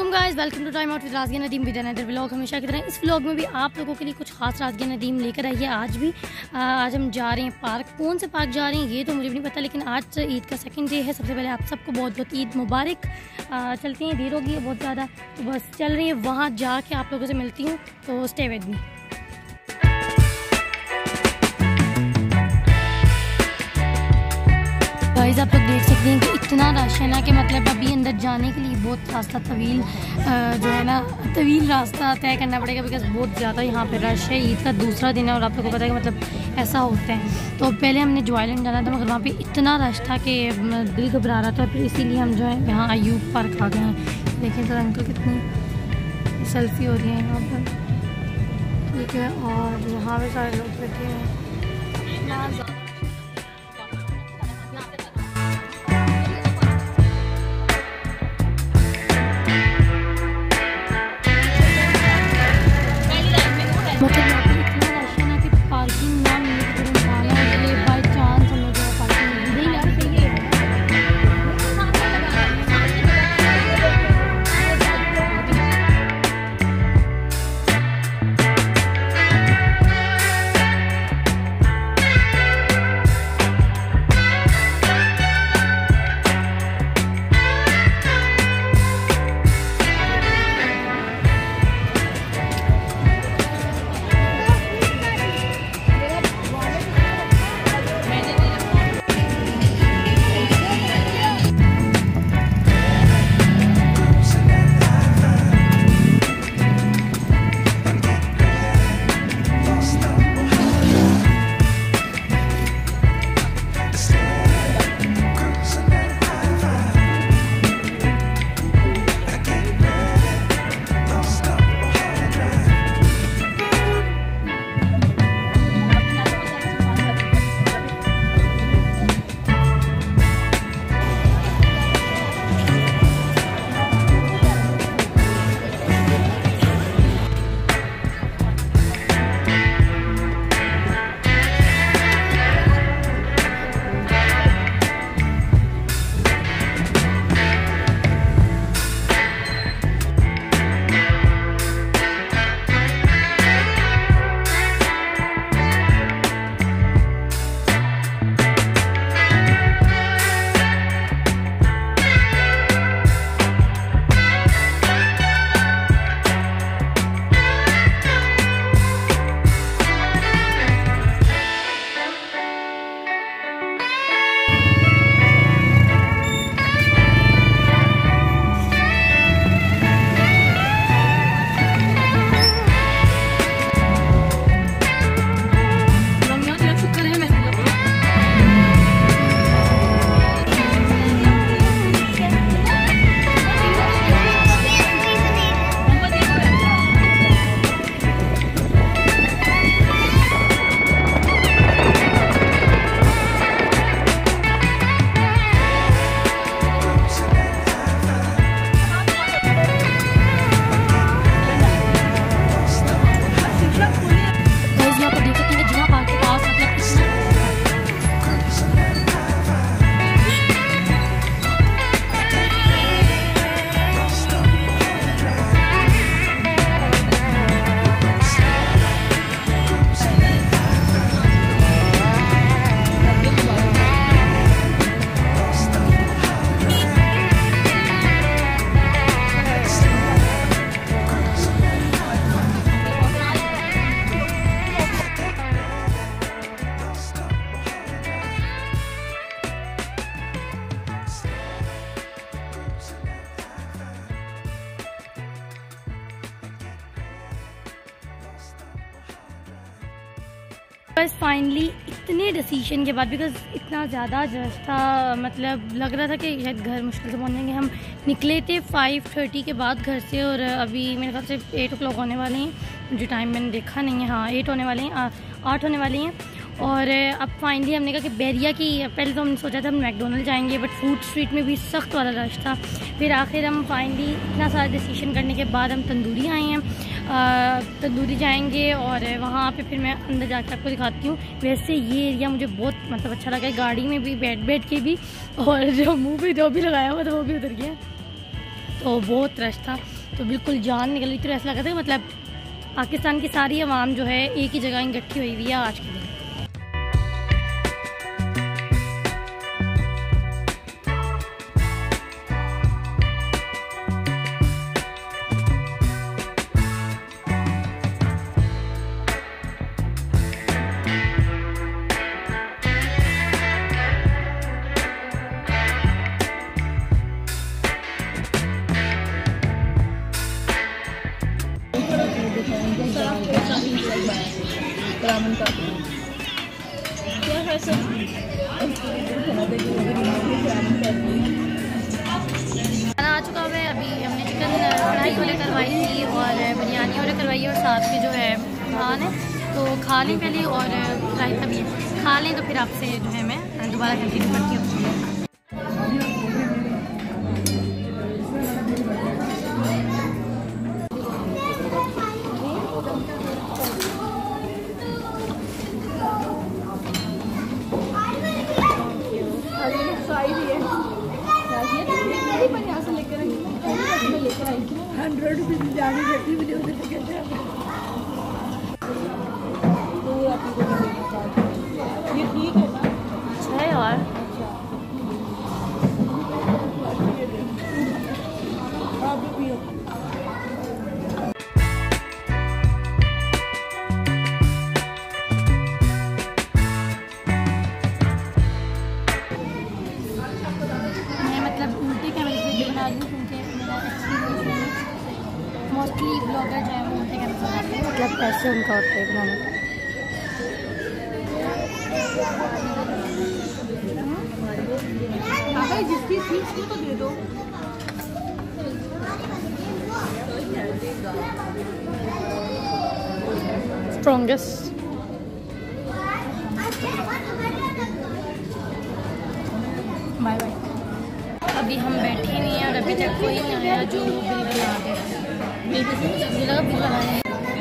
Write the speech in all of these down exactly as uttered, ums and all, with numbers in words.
अस्सलाम guys, welcome to time out with Razia Nadeem with another vlog. हमेशा की तरह इस व्लॉग में भी आप लोगों के लिए कुछ खास राज़िया नदीम लेकर आई है। आज भी आ, आज हम जा रहे हैं पार्क। कौन से पार्क जा रहे हैं ये तो मुझे भी नहीं पता, लेकिन आज ईद का सेकंड डे है। सबसे पहले आप सबको बहुत बहुत ईद मुबारक। आ, चलते हैं, देर होगी है बहुत ज़्यादा, तो बस चल रही है। वहाँ जाके आप लोगों से मिलती हूँ, तो स्टे विद मी। गाइस आप लोग देख सकते हैं कि इतना रश है ना कि मतलब अभी अंदर जाने के लिए बहुत रास्ता तवील जो है ना तवील रास्ता तय करना पड़ेगा, बिकॉज बहुत ज़्यादा यहाँ पे रश है। ईद का दूसरा दिन है और आप लोगों को पता है कि मतलब ऐसा होता है। तो पहले हमने जो आइलैंड जाना था, मगर वहाँ पे इतना रश था कि दिल घबरा रहा था, फिर इसीलिए हम जो है यहाँ अयूब पार्क आ गए हैं। देखें तो अंकल कितनी सेल्फी हो रही है यहाँ पर, ठीक है। और यहाँ पे सारे लोग बैठे हैं। मतलब यहाँ पे इतना रश है ना कि पार्किंग ना मिलने की तरह इंसान है, ये बाई चांस हम लोग जो है पार्किंग नहीं यार सही है। बस फाइनली इतने डिसीजन के बाद, बिकॉज इतना ज़्यादा रश था, मतलब लग रहा था कि शायद घर मुश्किल से पहुंचेंगे। हम निकले थे फाइव थर्टी के बाद घर से, और अभी मेरे ख्याल से एट ओ क्लॉक होने वाले हैं। मुझे टाइम मैंने देखा नहीं है, हाँ एट होने वाले हैं, आठ होने वाले हैं। और अब फाइनली हमने कहा कि बैरिया की, पहले तो हमने सोचा था हम मैकडोनल्ड जाएंगे, बट फूड स्ट्रीट में भी सख्त वाला रश था। फिर आखिर हम फाइनली इतना सारा डिसीजन करने के बाद हम तंदूरी आए हैं, तंदूरी जाएंगे और वहाँ पे फिर मैं अंदर जाकर आपको दिखाती हूँ। वैसे ये एरिया मुझे बहुत मतलब अच्छा लगा है, गाड़ी में भी बैठ बैठ के भी, और जो मुँह पे जो भी लगाया हुआ था वो भी उतर गया, तो बहुत रश था। तो बिल्कुल जान निकल रही थी। तो ऐसा लगा था मतलब पाकिस्तान की सारी आवाम जो है एक ही जगह इकट्ठी हुई हुई है आज के दिन। खाना आ चुका है। अभी हमने चिकन कढ़ाई वाले करवाई थी और बिरयानी वाले करवाई है और साथ में जो है नान है, तो खा लें पहले और रायता भी है, खा लें तो फिर आपसे जो है मैं दोबारा कंटिन्यू करती हूँ। हंड्रेड रुपीज जानी रहती मुझे उधर से कहते हैं ये ठीक है ना। अच्छा है यार। आप भी पियो। मैं मतलब उल्टे कैमरे से वीडियो बना रही हूँ क्योंकि मेरा एक्सपीरियंस मोस्टली ब्लॉगर जो है वो उल्टे कैमरे से बनाते हैं, मतलब ऐसे उनका होता है बनाना। जिसकी सीट को तो दे दो। Strongest bye bye. अभी हम बैठे नहीं हैं और अभी तक कोई नहीं आया जो बिल बना दे। मुझे लगा बिल बनाए।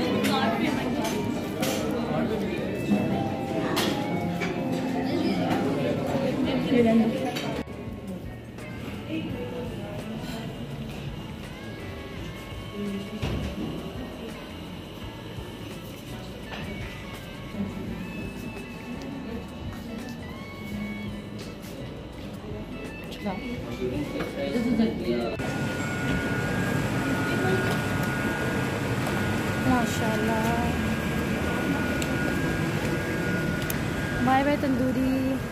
माशाल्लाह। Bye bye tandoori.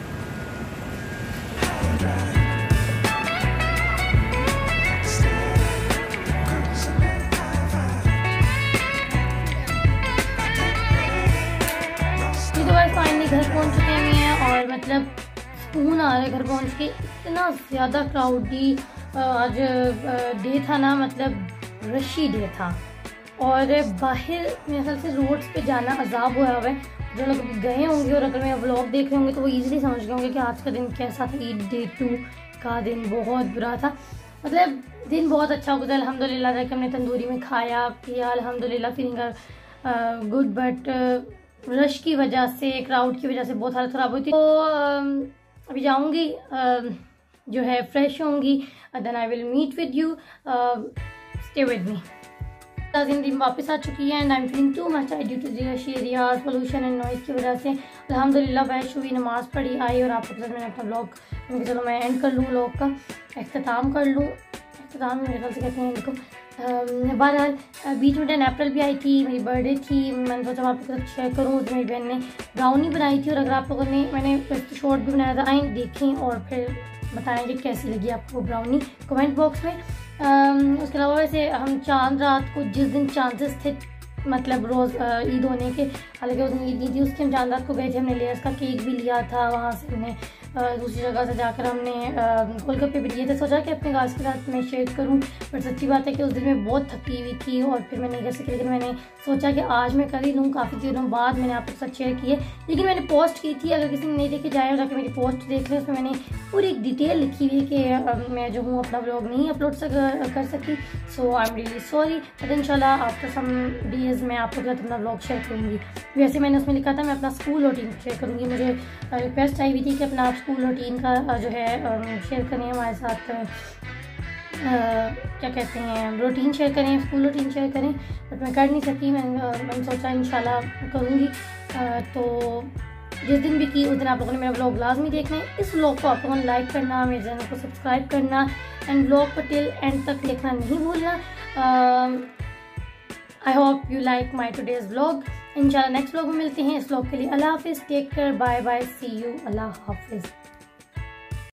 फाइनली घर पहुंच चुके हैं और मतलब सुकून आ रहा है घर पहुंच के। इतना ज़्यादा क्राउडी आज डे था ना, मतलब रशी डे था और बाहर मेरे ख्याल से रोड्स पे जाना अजाब हुआ है। जो लोग गए होंगे और अगर मेरा व्लॉग देख रहे होंगे तो वो इजीली समझ गए होंगे कि आज का दिन कैसा था। ईद डे टू का दिन बहुत बुरा था, मतलब दिन बहुत अच्छा गुजरा अल्हम्दुलिल्लाह। जाके हमने तंदूरी में खाया पिया अल्हम्दुलिल्लाह, फीलिंग गुड। बट रश की वजह से, क्राउड की वजह से बहुत हालत ख़राब हुई थी। तो अभी जाऊंगी जो है फ्रेश होंगी, then I will meet with you, stay with me. दिन वापस आ चुकी है and I am feeling too much tired due to the rush areas, pollution and noise की वजह से। अल्हम्दुलिल्लाह बैश हुई, नमाज़ पढ़ी, आई और आपके साथ मैंने अपना व्लॉग, चलो मैं एंड कर लूँ, व्लॉग का अख्ताम कर लूँ। अख्ताम मेरे ख्याल से कहते हैं इनको। बहरहाल बीच में टेन अप्रैल भी आई थी, मेरी बर्थडे थी। मैंने सोचा मैं आपके साथ शेयर करूँ। उसमें मेरी बहन ने ब्राउनी बनाई थी और अगर आप लोगों ने, मैंने शॉर्ट भी बनाया था, आए देखें और फिर बताएं कि कैसी लगी आपको ब्राउनी कमेंट बॉक्स में। um, उसके अलावा वैसे हम चांद रात को, जिस दिन चांसेस थे मतलब रोज़ ईद होने के, हालांकि उस दिन ईद नहीं थी, उसके हम चांद रात को गए थे। हमने लेयर्स का केक भी लिया था, वहाँ से हमने दूसरी जगह से जाकर हमने गोलगप्पे भी लिए थे। सोचा कि अपने गाइस के साथ मैं शेयर करूं, पर सच्ची बात है कि उस दिन मैं बहुत थकी हुई थी और फिर मैं नहीं कर सकी। लेकिन मैंने सोचा कि आज मैं कर ही लूँ, काफ़ी दिनों बाद मैंने आपके साथ शेयर किए। लेकिन मैंने पोस्ट की थी, अगर किसी ने नहीं देखे जाए जाकर मेरी पोस्ट देख लें, उसमें मैंने पूरी एक डिटेल लिखी हुई है कि मैं जो हूँ अपना व्लॉग नहीं अपलोड कर सकी। So I am really sorry, but इंशाल्लाह आफ्टर सम डेज मैं आपके साथ अपना व्लॉग शेयर करूँगी। वैसे मैंने उसमें लिखा था मैं अपना स्कूल रूटीन शेयर करूँगी। मुझे रिक्वेस्ट आई हुई थी कि अपना आप स्कूल रूटीन का जो है शेयर करें हमारे साथ। क्या कहते हैं रूटीन शेयर करें, स्कूल रूटीन शेयर करें, बट मैं कर नहीं सकी। मैंने मैंने सोचा इंशाल्लाह करूँगी। तो जिस दिन भी की उस दिन आप लोगों ने मेरा व्लॉग लाजमी देखना है। इस व्लॉग को आप लोगों ने लाइक करना, मेरे चैनल को सब्सक्राइब करना एंड व्लॉग को टिल एंड तक देखना नहीं भूलना। I hope you like my today's vlog. इंशाल्लाह नेक्स्ट व्लॉग में मिलते हैं। इस व्लॉग के लिए अल्लाह हाफिज़, take care, bye bye, see you, अल्लाह हाफिज़।